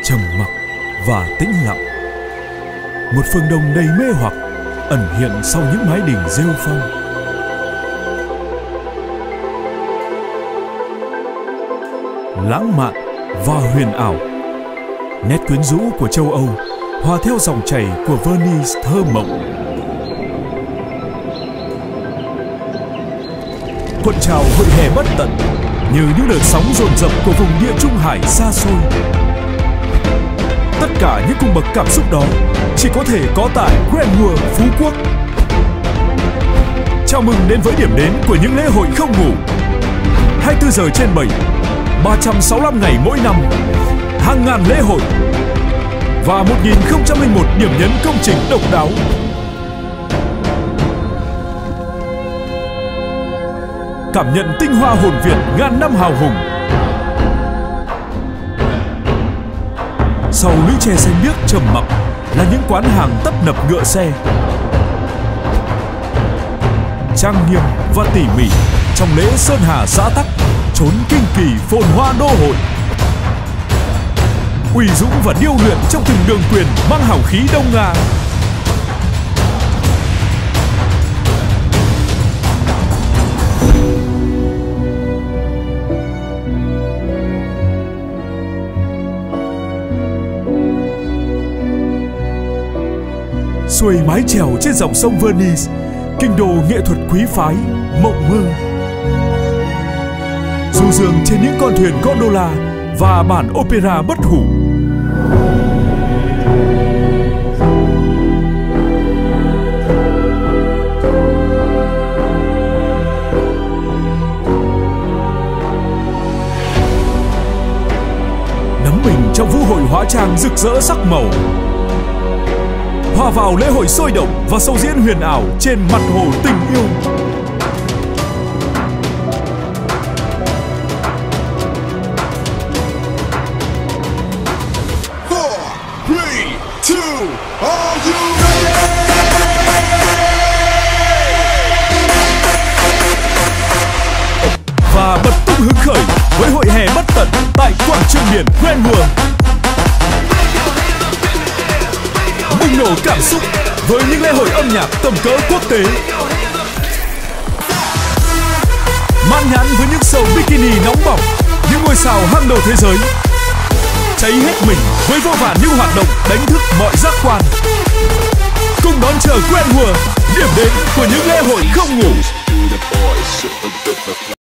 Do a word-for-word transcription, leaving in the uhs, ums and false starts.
trầm mặc và tĩnh lặng. Một phương đông đầy mê hoặc ẩn hiện sau những mái đình rêu phong. Lãng mạn và huyền ảo, nét quyến rũ của châu Âu hòa theo dòng chảy của Venice thơ mộng. Cuộn trào hội hè bất tận như những đợt sóng dồn dập của vùng địa Trung Hải xa xôi. Tất cả những cung bậc cảm xúc đó chỉ có thể có tại Grandeur Phú Quốc. Chào mừng đến với điểm đến của những lễ hội không ngủ, hai mươi tư giờ trên bảy, ba trăm sáu mươi lăm ngày mỗi năm, hàng ngàn lễ hội và một nghìn không trăm lẻ một điểm nhấn công trình độc đáo. Cảm nhận tinh hoa hồn Việt ngàn năm hào hùng. Sau lũy tre xanh biếc trầm mặc là những quán hàng tấp nập ngựa xe, trang nghiêm và tỉ mỉ trong lễ Sơn Hà Xã Tắc, chốn kinh kỳ phồn hoa đô hội. Uy dũng và điêu luyện trong từng đường quyền mang hào khí Đông Nga. Xuôi mái chèo trên dòng sông Venice, kinh đô nghệ thuật quý phái, mộng mơ. Du dương trên những con thuyền gondola và bản opera bất hủ. Đắm mình trong vũ hội hóa trang rực rỡ sắc màu, hòa vào lễ hội sôi động và show diễn huyền ảo trên mặt hồ tình yêu. four, three, two, are you ready? Và bật tung hứng khởi với hội hè bất tận tại quảng trường biển Grandeur. Bùng nổ cảm xúc với những lễ hội âm nhạc tầm cỡ quốc tế. Mãn nhãn với những show bikini nóng bỏng, những ngôi sao hàng đầu thế giới. Cháy hết mình với vô vàn những hoạt động đánh thức mọi giác quan. Cùng đón chờ Grandeur, điểm đến của những lễ hội không ngủ.